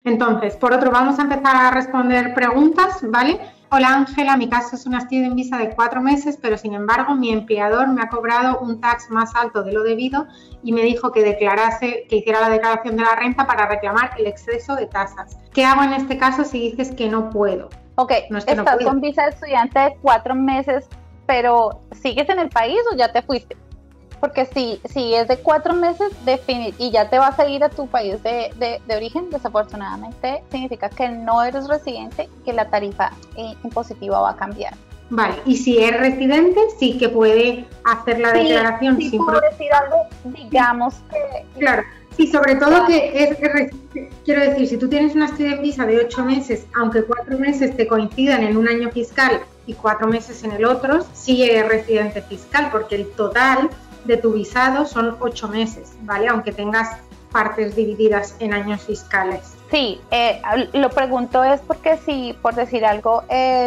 Entonces, por otro, vamos a empezar a responder preguntas, ¿vale? Hola Ángela, mi caso es una student visa de 4 meses, pero sin embargo mi empleador me ha cobrado un tax más alto de lo debido y me dijo que hiciera la declaración de la renta para reclamar el exceso de tasas. ¿Qué hago en este caso si dices que no puedo? Ok, no es que estás no con visa de estudiante de 4 meses, pero ¿sigues en el país o ya te fuiste? Porque si es de 4 meses y ya te vas a ir a tu país de origen, desafortunadamente significa que no eres residente y que la tarifa impositiva va a cambiar. Vale, y si es residente, sí que puede hacer la declaración. Sí, por decir algo, digamos que... Claro, sí, sobre todo que quiero decir, si tú tienes una student visa de 8 meses, aunque 4 meses te coincidan en un año fiscal y 4 meses en el otro, sí eres residente fiscal, porque el total de tu visado son 8 meses, ¿vale? Aunque tengas partes divididas en años fiscales. Sí, lo pregunto es porque si, por decir algo,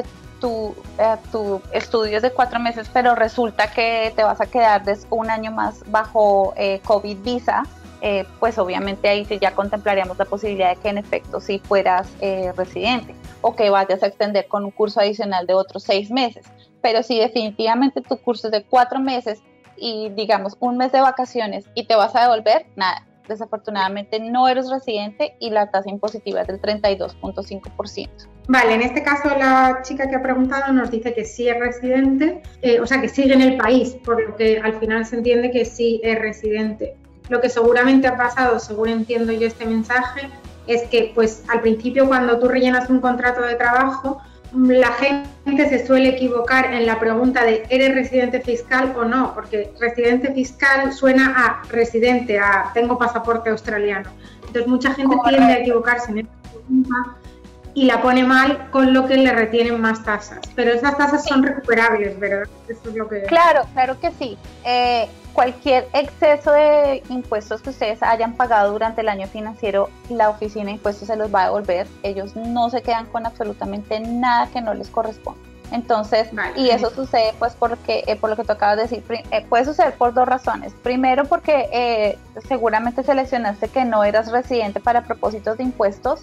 tu estudio es de 4 meses, pero resulta que te vas a quedar un año más bajo COVID visa, pues obviamente ahí sí ya contemplaríamos la posibilidad de que en efecto sí fueras residente o que vayas a extender con un curso adicional de otros 6 meses. Pero si definitivamente tu curso es de 4 meses y digamos un mes de vacaciones y te vas a devolver, nada, desafortunadamente no eres residente y la tasa impositiva es del 32.5%. Vale, en este caso la chica que ha preguntado nos dice que sí es residente, o sea que sigue en el país, por lo que al final se entiende que sí es residente. Lo que seguramente ha pasado, según entiendo yo este mensaje, es que pues al principio cuando tú rellenas un contrato de trabajo, la gente se suele equivocar en la pregunta de ¿eres residente fiscal o no? Porque residente fiscal suena a residente, a tengo pasaporte australiano. Entonces mucha gente tiende a equivocarse en esta pregunta y la pone mal, con lo que le retienen más tasas. Pero esas tasas son recuperables, ¿verdad? Eso es lo que... Claro que sí. Cualquier exceso de impuestos que ustedes hayan pagado durante el año financiero, la oficina de impuestos se los va a devolver. Ellos no se quedan con absolutamente nada que no les corresponde. Entonces, vale. Y eso sucede pues por lo que tú acabas de decir, puede suceder por 2 razones. Primero porque seguramente seleccionaste que no eras residente para propósitos de impuestos,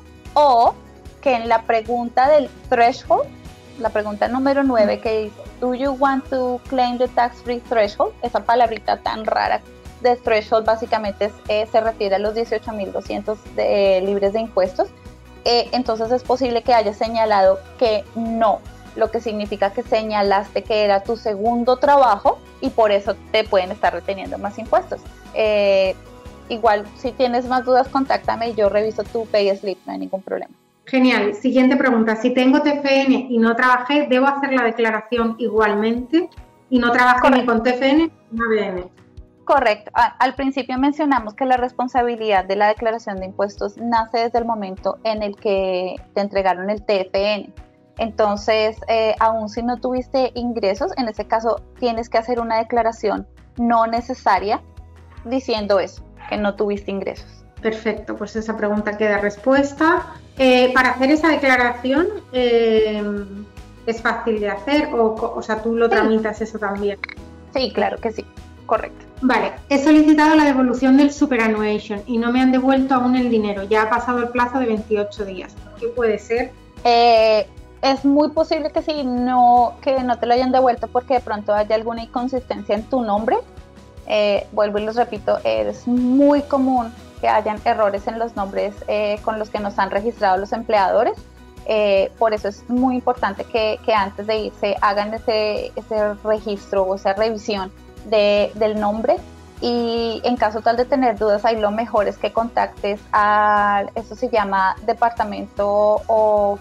o que en la pregunta del threshold, la pregunta número 9 que dice, do you want to claim the tax-free threshold? Esa palabrita tan rara de threshold básicamente se refiere a los 18.200 libres de impuestos. Entonces es posible que hayas señalado que no, lo que significa que señalaste que era tu segundo trabajo y por eso te pueden estar reteniendo más impuestos. Igual, si tienes más dudas, contáctame y yo reviso tu payslip, no hay ningún problema. Genial. Siguiente pregunta. Si tengo TFN y no trabajé, ¿debo hacer la declaración igualmente? Y no trabajé ni con TFN ni ABN. Correcto. Al principio mencionamos que la responsabilidad de la declaración de impuestos nace desde el momento en el que te entregaron el TFN. Entonces, aún si no tuviste ingresos, en ese caso tienes que hacer una declaración no necesaria diciendo eso, que no tuviste ingresos. Perfecto, pues esa pregunta queda respuesta. Para hacer esa declaración, ¿es fácil de hacer o sea, tú lo tramitas eso también? Sí, claro que sí, correcto. Vale, he solicitado la devolución del superannuation y no me han devuelto aún el dinero, ya ha pasado el plazo de 28 días. ¿Qué puede ser? Es muy posible que no te lo hayan devuelto porque de pronto haya alguna inconsistencia en tu nombre. Vuelvo y les repito, es muy común que hayan errores en los nombres con los que nos han registrado los empleadores. Por eso es muy importante que antes de irse hagan ese registro o esa revisión del nombre, y en caso tal de tener dudas, ahí lo mejor es que contactes eso se llama departamento o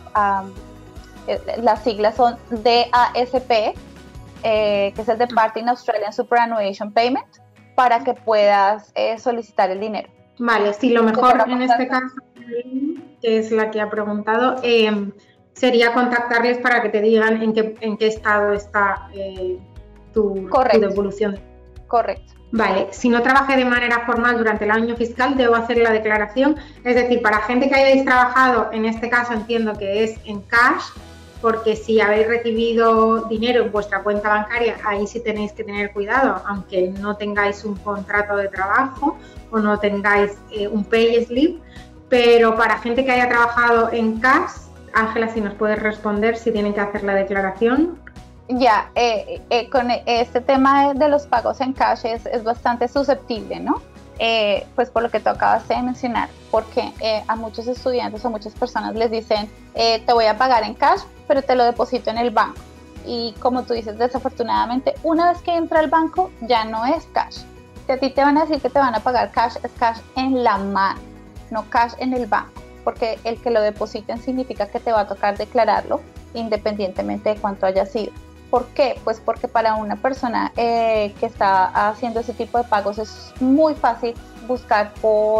las siglas son DASP, que es el Department of Australian Superannuation Payment, para que puedas solicitar el dinero. Vale, sí, lo mejor en este caso, que es la que ha preguntado, sería contactarles para que te digan en qué estado está tu devolución. Correcto. Vale, si no trabajé de manera formal durante el año fiscal, debo hacer la declaración. Es decir, para gente que hayáis trabajado, en este caso entiendo que es en cash, porque si habéis recibido dinero en vuestra cuenta bancaria, ahí sí tenéis que tener cuidado, aunque no tengáis un contrato de trabajo o no tengáis un pay slip, pero para gente que haya trabajado en cash, Ángela, si nos puedes responder si tienen que hacer la declaración. Ya, con este tema de los pagos en cash es bastante susceptible, ¿no? Pues por lo que tú acabas de mencionar, porque a muchos estudiantes o muchas personas les dicen, te voy a pagar en cash, pero te lo deposito en el banco. Y como tú dices, desafortunadamente, una vez que entra al banco, ya no es cash. Si a ti te van a decir que te van a pagar cash, es cash en la mano, no cash en el banco, porque el que lo depositen significa que te va a tocar declararlo, independientemente de cuánto haya sido. ¿Por qué? Pues porque para una persona que está haciendo ese tipo de pagos es muy fácil buscar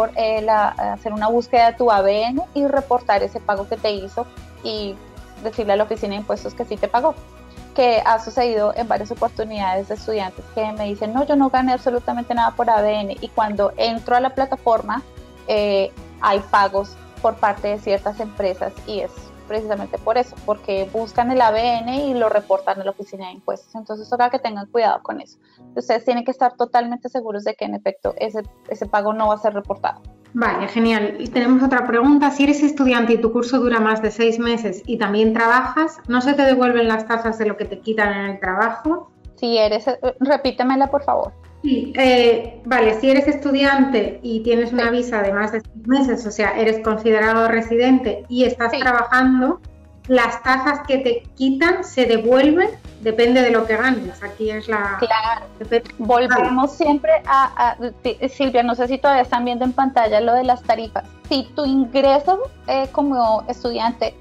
hacer una búsqueda de tu ABN y reportar ese pago que te hizo y decirle a la oficina de impuestos que sí te pagó. Que ha sucedido en varias oportunidades de estudiantes que me dicen, no, yo no gané absolutamente nada por ABN, y cuando entro a la plataforma hay pagos por parte de ciertas empresas, y es precisamente por eso, porque buscan el ABN y lo reportan a la oficina de impuestos. Entonces toca que tengan cuidado con eso. Ustedes tienen que estar totalmente seguros de que en efecto ese pago no va a ser reportado. Vale, genial. Y tenemos otra pregunta. Si eres estudiante y tu curso dura más de 6 meses y también trabajas, ¿no se te devuelven las tasas de lo que te quitan en el trabajo? Si eres, repítemela por favor. Sí, vale, si eres estudiante y tienes una visa de más de 6 meses, o sea, eres considerado residente y estás trabajando, las tasas que te quitan se devuelven, depende de lo que ganes. Aquí es la... Claro, volvemos siempre a Silvia, no sé si todavía están viendo en pantalla lo de las tarifas. Si tu ingreso como estudiante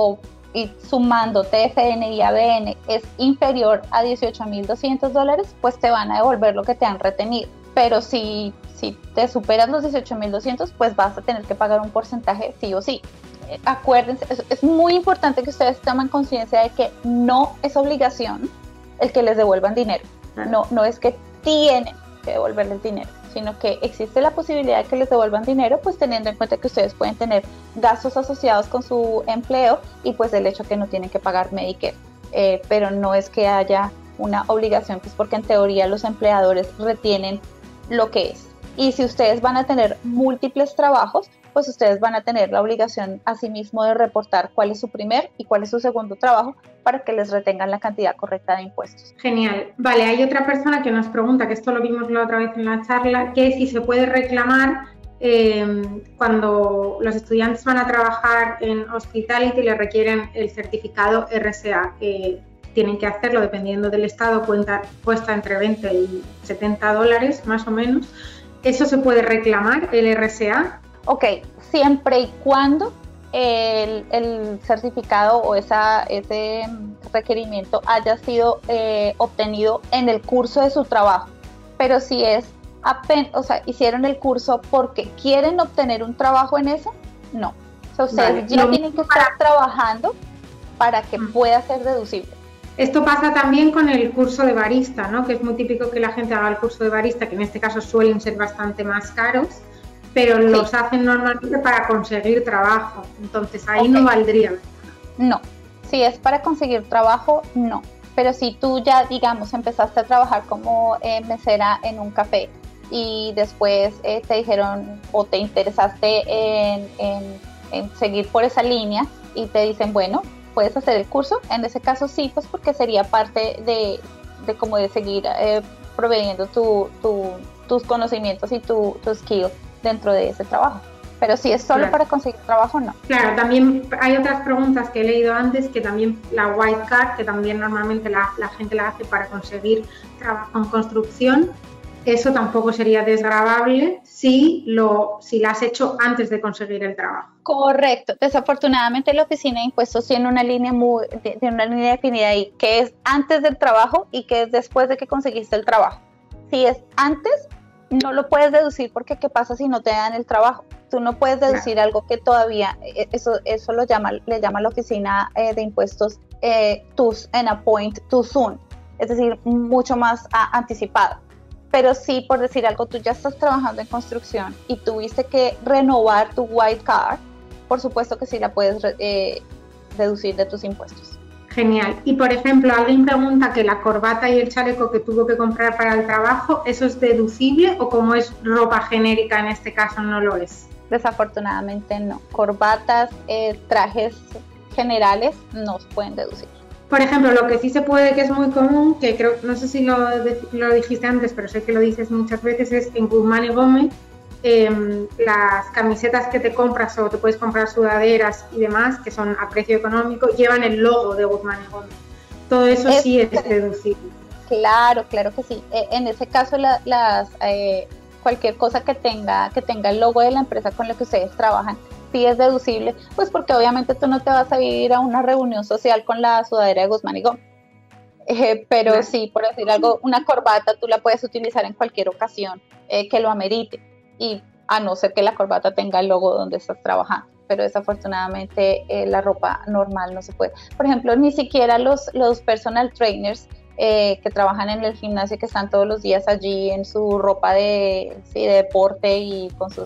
y sumando TFN y ABN es inferior a $18,200, pues te van a devolver lo que te han retenido. Pero si te superas los 18,200, pues vas a tener que pagar un porcentaje sí o sí. Acuérdense, es muy importante que ustedes tomen conciencia de que no es obligación el que les devuelvan dinero. No es que tienen que devolverles dinero, sino que existe la posibilidad de que les devuelvan dinero, pues teniendo en cuenta que ustedes pueden tener gastos asociados con su empleo y pues el hecho que no tienen que pagar Medicare, pero no es que haya una obligación, pues porque en teoría los empleadores retienen lo que es. Y si ustedes van a tener múltiples trabajos, pues ustedes van a tener la obligación asimismo de reportar cuál es su primer y cuál es su segundo trabajo para que les retengan la cantidad correcta de impuestos. Genial. Vale, hay otra persona que nos pregunta, que esto lo vimos la otra vez en la charla, que si se puede reclamar cuando los estudiantes van a trabajar en hospitality y le requieren el certificado RSA, que tienen que hacerlo dependiendo del estado, cuesta entre 20 y $70 más o menos. ¿Eso se puede reclamar, el RSA? Ok, siempre y cuando el certificado o ese requerimiento haya sido obtenido en el curso de su trabajo. Pero si es hicieron el curso porque quieren obtener un trabajo en eso, no. O sea, ustedes ya tienen que estar trabajando para que pueda ser deducible. Esto pasa también con el curso de barista, ¿no? Que es muy típico que la gente haga el curso de barista, que en este caso suelen ser bastante más caros, pero los hacen normalmente para conseguir trabajo. Entonces ahí no valdría. No, si es para conseguir trabajo, no. Pero si tú ya, digamos, empezaste a trabajar como mesera en un café y después te dijeron o te interesaste en seguir por esa línea y te dicen, bueno, puedes hacer el curso, en ese caso sí, pues porque sería parte de como de seguir proveyendo tus conocimientos y tu skill dentro de ese trabajo. Pero si es solo para conseguir trabajo, no. Claro, también hay otras preguntas que he leído antes, que también la white card, que también normalmente la gente la hace para conseguir trabajo en construcción, eso tampoco sería desgravable si la has hecho antes de conseguir el trabajo. Correcto. Desafortunadamente la oficina de impuestos tiene una línea definida ahí, que es antes del trabajo y que es después de que conseguiste el trabajo. Si es antes, no lo puedes deducir porque ¿qué pasa si no te dan el trabajo? Tú no puedes deducir algo que todavía, eso le llama la oficina de impuestos an appoint too soon, es decir, mucho más anticipado. Pero sí, por decir algo, tú ya estás trabajando en construcción y tuviste que renovar tu white card, por supuesto que sí la puedes deducir de tus impuestos. Genial. Y por ejemplo, alguien pregunta que la corbata y el chaleco que tuvo que comprar para el trabajo, ¿eso es deducible o como es ropa genérica en este caso no lo es? Desafortunadamente no. Corbatas, trajes generales no se pueden deducir. Por ejemplo, lo que sí se puede, que es muy común, que creo, no sé si lo dijiste antes, pero sé que lo dices muchas veces, es en Guzmán y Gómez, las camisetas que te compras o te puedes comprar sudaderas y demás, que son a precio económico, llevan el logo de Guzmán y Gómez. Todo eso sí es deducible. Claro, claro que sí. En ese caso, cualquier cosa que tenga el logo de la empresa con la que ustedes trabajan, sí es deducible, pues porque obviamente tú no te vas a ir a una reunión social con la sudadera de Guzmán y Gómez. Pero claro, sí, por decir algo, una corbata tú la puedes utilizar en cualquier ocasión que lo amerite, y a no ser que la corbata tenga el logo donde estás trabajando, pero desafortunadamente la ropa normal no se puede. Por ejemplo, ni siquiera los personal trainers que trabajan en el gimnasio, que están todos los días allí en su ropa de deporte y con sus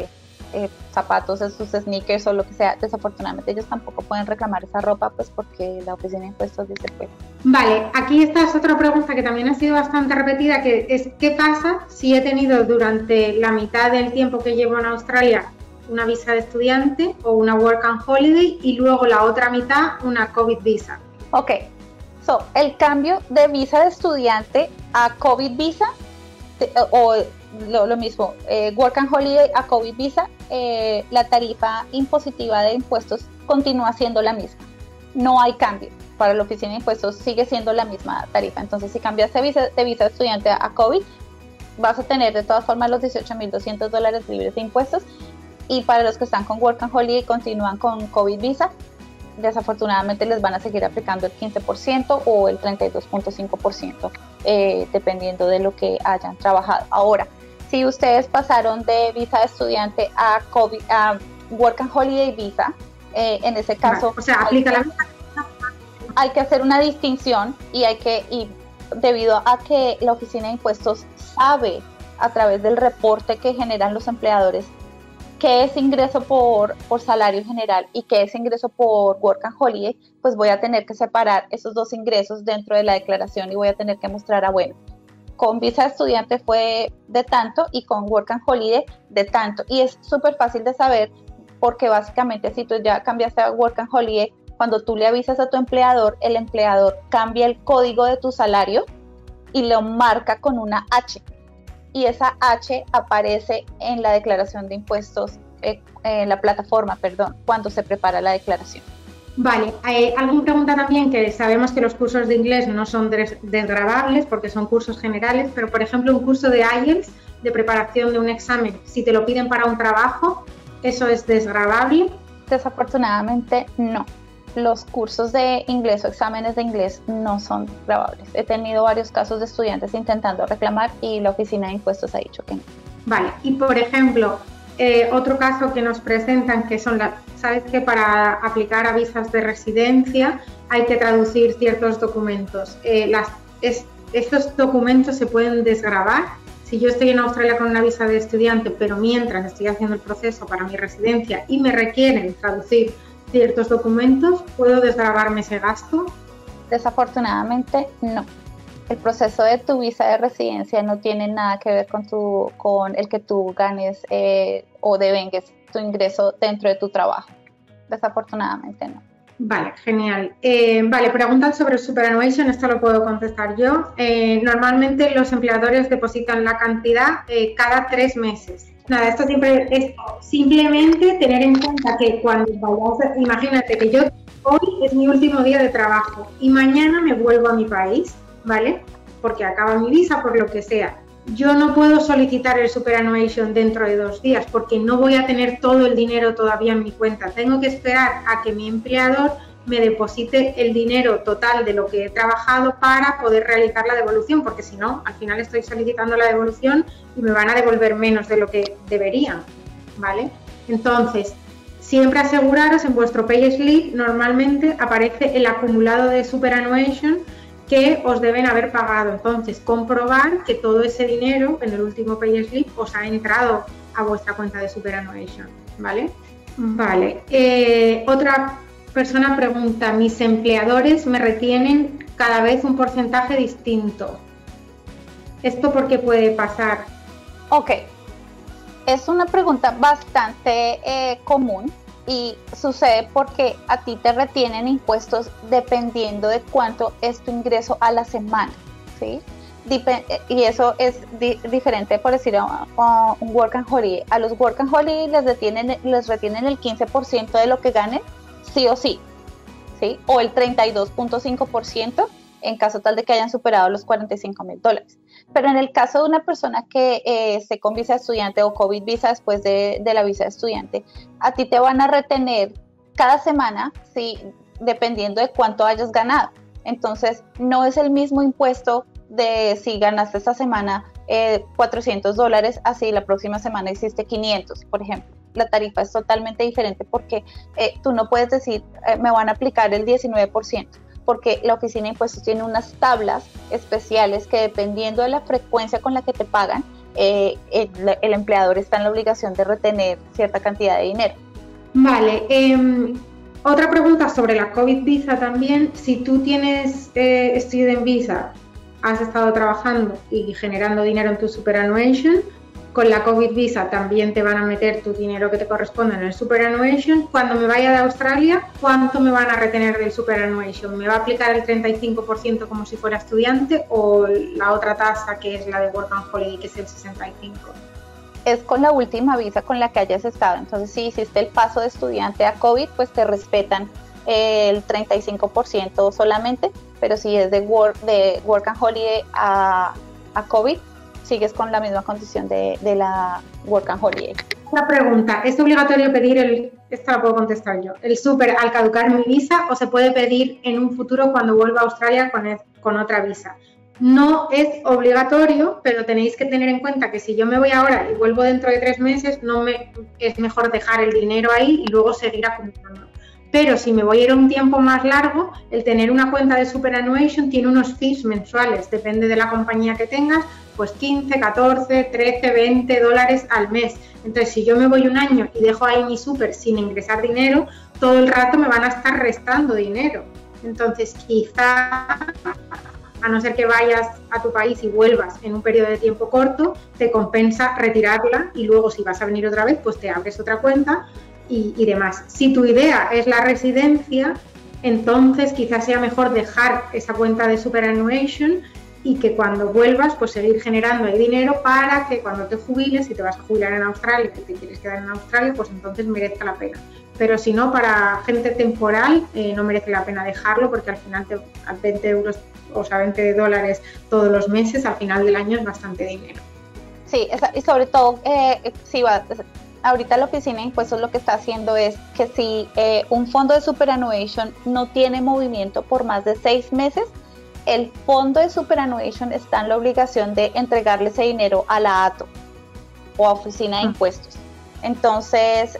zapatos, sus sneakers o lo que sea, desafortunadamente ellos tampoco pueden reclamar esa ropa, pues porque la oficina de impuestos dice pues. Vale, aquí esta es otra pregunta que también ha sido bastante repetida, que es ¿qué pasa si he tenido durante la mitad del tiempo que llevo en Australia una visa de estudiante o una work and holiday y luego la otra mitad una COVID visa? Ok, el cambio de visa de estudiante a COVID visa o lo mismo, Work and Holiday a COVID visa, la tarifa impositiva de impuestos continúa siendo la misma. No hay cambio. Para la oficina de impuestos sigue siendo la misma tarifa. Entonces, si cambias de visa de estudiante a COVID, vas a tener de todas formas los $18,200 libres de impuestos. Y para los que están con Work and Holiday y continúan con COVID visa, desafortunadamente les van a seguir aplicando el 15% o el 32.5%, dependiendo de lo que hayan trabajado. Ahora, si ustedes pasaron de visa de estudiante a Work and Holiday visa, en ese caso, vale, o sea, aplica la misma. Hay que hacer una distinción y debido a que la oficina de impuestos sabe a través del reporte que generan los empleadores qué es ingreso por salario general y qué es ingreso por Work and Holiday, pues voy a tener que separar esos dos ingresos dentro de la declaración y voy a tener que mostrar bueno, con visa de estudiante fue de tanto y con Work and Holiday de tanto. Y es súper fácil de saber porque básicamente si tú ya cambiaste a Work and Holiday, cuando tú le avisas a tu empleador, el empleador cambia el código de tu salario y lo marca con una H. Y esa H aparece en la declaración de impuestos, en la plataforma, cuando se prepara la declaración. Vale, alguien pregunta también que sabemos que los cursos de inglés no son desgravables porque son cursos generales, pero por ejemplo un curso de IELTS, de preparación de un examen, si te lo piden para un trabajo, ¿eso es desgravable? Desafortunadamente no. Los cursos de inglés o exámenes de inglés no son gravables. He tenido varios casos de estudiantes intentando reclamar y la oficina de impuestos ha dicho que no. Vale, y por ejemplo, otro caso que nos presentan que son sabes que para aplicar a visas de residencia hay que traducir ciertos documentos. Estos documentos se pueden desgravar. Si yo estoy en Australia con una visa de estudiante, pero mientras estoy haciendo el proceso para mi residencia y me requieren traducir ciertos documentos, ¿puedo desgravarme ese gasto? Desafortunadamente no. El proceso de tu visa de residencia no tiene nada que ver con el que tú ganes o devengues tu ingreso dentro de tu trabajo. Desafortunadamente no. Vale, genial. Vale, preguntan sobre el superannuation, esto lo puedo contestar yo. Normalmente los empleadores depositan la cantidad cada 3 meses. Nada, esto siempre es simplemente tener en cuenta que cuando vayas, imagínate que yo hoy es mi último día de trabajo y mañana me vuelvo a mi país, ¿vale? Porque acaba mi visa, por lo que sea. Yo no puedo solicitar el superannuation dentro de 2 días porque no voy a tener todo el dinero todavía en mi cuenta. Tengo que esperar a que mi empleador me deposite el dinero total de lo que he trabajado para poder realizar la devolución, porque si no, al final estoy solicitando la devolución y me van a devolver menos de lo que deberían, ¿vale? Entonces, siempre aseguraros en vuestro payslip, normalmente aparece el acumulado de superannuation que os deben haber pagado. Entonces, comprobar que todo ese dinero en el último payslip os ha entrado a vuestra cuenta de superannuation, ¿vale? Vale. Otra persona pregunta, mis empleadores me retienen cada vez un porcentaje distinto. ¿Esto por qué puede pasar? Ok. Es una pregunta bastante común y sucede porque a ti te retienen impuestos dependiendo de cuánto es tu ingreso a la semana, ¿sí? Y eso es diferente, por decir, a un Work and Holiday. A los Work and Holiday les retienen el 15% de lo que ganen, sí o sí, ¿sí? O el 32.5% en caso tal de que hayan superado los $45,000. Pero en el caso de una persona que esté con visa de estudiante o COVID visa después de la visa de estudiante, a ti te van a retener cada semana, ¿sí? Dependiendo de cuánto hayas ganado. Entonces, no es el mismo impuesto de si ganaste esta semana $400, así la próxima semana hiciste 500, por ejemplo. La tarifa es totalmente diferente porque tú no puedes decir, me van a aplicar el 19%, porque la Oficina de Impuestos tiene unas tablas especiales que dependiendo de la frecuencia con la que te pagan, el empleador está en la obligación de retener cierta cantidad de dinero. Vale, otra pregunta sobre la COVID visa también. Si tú tienes Student Visa, has estado trabajando y generando dinero en tu superannuation, con la COVID visa también te van a meter tu dinero que te corresponde en el superannuation. Cuando me vaya de Australia, ¿cuánto me van a retener del superannuation? ¿Me va a aplicar el 35% como si fuera estudiante o la otra tasa que es la de Work and Holiday, que es el 65%? Es con la última visa con la que hayas estado. Entonces, si hiciste el paso de estudiante a COVID, pues te respetan el 35% solamente, pero si es de Work and Holiday a COVID, sigues con la misma condición de la Work and Holiday. Una pregunta, ¿es obligatorio pedir esta la puedo contestar yo, el súper al caducar mi visa o se puede pedir en un futuro cuando vuelva a Australia con otra visa? No es obligatorio, pero tenéis que tener en cuenta que si yo me voy ahora y vuelvo dentro de 3 meses, es mejor dejar el dinero ahí y luego seguir acumulando. Pero si me voy a ir a un tiempo más largo, el tener una cuenta de superannuation tiene unos fees mensuales, depende de la compañía que tengas, pues 15, 14, 13, $20 al mes. Entonces, si yo me voy un año y dejo ahí mi super sin ingresar dinero, todo el rato me van a estar restando dinero. Entonces, quizá, a no ser que vayas a tu país y vuelvas en un periodo de tiempo corto, te compensa retirarla y luego si vas a venir otra vez, pues te abres otra cuenta y demás. Si tu idea es la residencia, entonces quizás sea mejor dejar esa cuenta de superannuation y que cuando vuelvas, pues seguir generando ahí dinero para que cuando te jubiles, si te vas a jubilar en Australia y te quieres quedar en Australia, pues entonces merezca la pena. Pero si no, para gente temporal no merece la pena dejarlo porque al final a 20 euros, o sea, $20 todos los meses, al final del año es bastante dinero. Sí, y sobre todo, si vas... Ahorita la Oficina de Impuestos lo que está haciendo es que si un fondo de superannuation no tiene movimiento por más de 6 meses, el fondo de superannuation está en la obligación de entregarle ese dinero a la ATO o a Oficina de Impuestos. Entonces,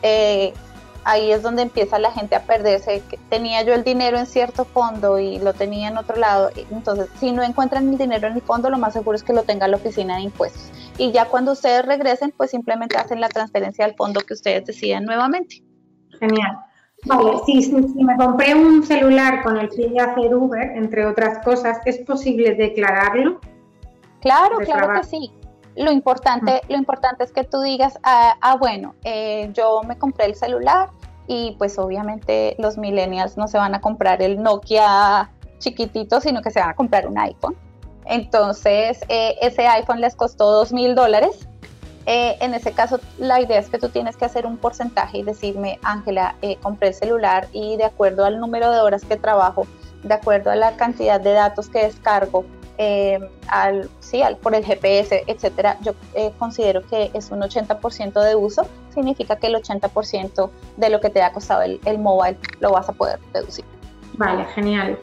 ahí es donde empieza la gente a perderse. Tenía yo el dinero en cierto fondo y lo tenía en otro lado. Entonces, si no encuentran el dinero en el fondo, lo más seguro es que lo tenga la Oficina de Impuestos. Y ya cuando ustedes regresen, pues simplemente hacen la transferencia al fondo que ustedes decidan nuevamente. Genial. Vale, si me compré un celular con el fin de hacer Uber, entre otras cosas, ¿es posible declararlo? Claro que sí. Lo importante es que tú digas, bueno, yo me compré el celular y pues obviamente los millennials no se van a comprar el Nokia chiquitito, sino que se van a comprar un iPhone. Entonces, ese iPhone les costó $2,000. En ese caso, la idea es que tú tienes que hacer un porcentaje y decirme, Ángela, compré el celular y de acuerdo al número de horas que trabajo, de acuerdo a la cantidad de datos que descargo, por el GPS, etcétera, yo considero que es un 80% de uso, significa que el 80% de lo que te ha costado el mobile lo vas a poder deducir. Vale, genial.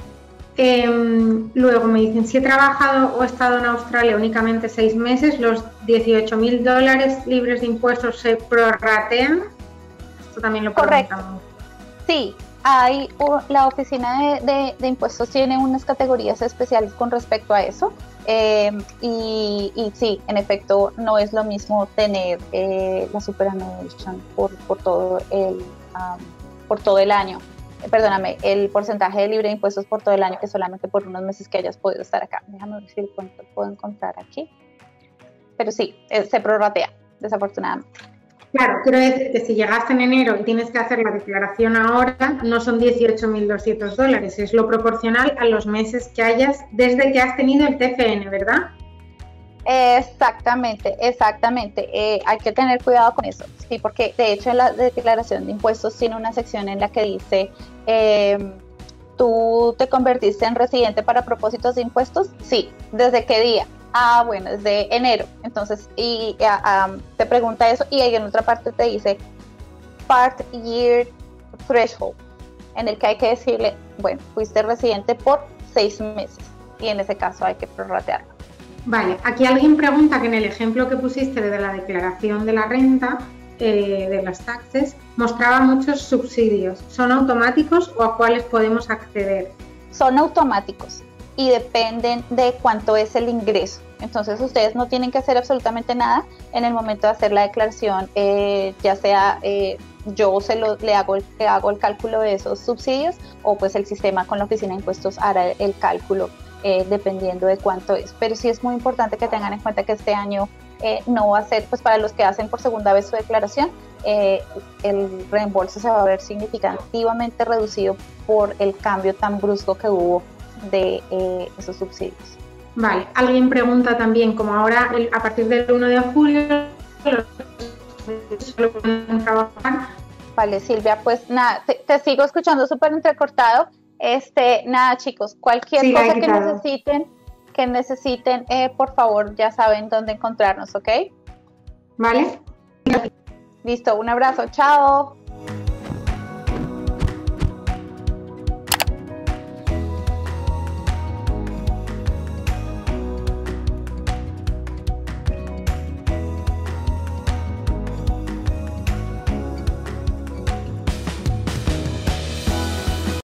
Luego me dicen, si he trabajado o estado en Australia únicamente 6 meses, los $18,000 libres de impuestos se prorratean. Esto también lo preguntamos. Sí, la Oficina de Impuestos tiene unas categorías especiales con respecto a eso. Y sí, en efecto, no es lo mismo tener la superannuation por todo el año. Perdóname, el porcentaje de libre de impuestos por todo el año que solamente por unos meses que hayas podido estar acá. Déjame ver si lo puedo encontrar aquí. Pero sí, se prorratea. desafortunadamente. Claro, quiero decir que si llegaste en enero y tienes que hacer la declaración ahora, no son $18.200, es lo proporcional a los meses que hayas desde que has tenido el TFN, ¿verdad? Exactamente. Hay que tener cuidado con eso, sí, porque de hecho en la declaración de impuestos tiene una sección en la que dice, ¿tú te convertiste en residente para propósitos de impuestos? Sí. ¿Desde qué día? Ah, bueno, desde enero. Entonces, te pregunta eso y ahí en otra parte te dice Part Year Threshold, en el que hay que decirle, bueno, fuiste residente por 6 meses y en ese caso hay que prorratearlo. Vale, aquí alguien pregunta que en el ejemplo que pusiste de la declaración de la renta, de las taxes, mostraba muchos subsidios. ¿Son automáticos o a cuáles podemos acceder? Son automáticos y dependen de cuánto es el ingreso. Entonces ustedes no tienen que hacer absolutamente nada en el momento de hacer la declaración, ya sea yo le hago el cálculo de esos subsidios o pues el sistema con la oficina de impuestos hará el cálculo dependiendo de cuánto es. Pero sí es muy importante que tengan en cuenta que este año no va a ser, pues para los que hacen por segunda vez su declaración, el reembolso se va a ver significativamente reducido por el cambio tan brusco que hubo de esos subsidios. Vale, alguien pregunta también, como ahora a partir del 1 de julio solo pueden trabajar. Vale, Silvia, pues nada, te sigo escuchando súper entrecortado. Nada, chicos, cualquier cosa que necesiten, por favor, ya saben dónde encontrarnos, ¿ok? Vale. Listo, un abrazo, chao.